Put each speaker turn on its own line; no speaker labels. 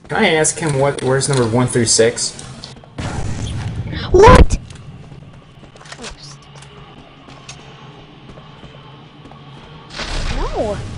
Can I ask him where's number 1 through 6?
What? No.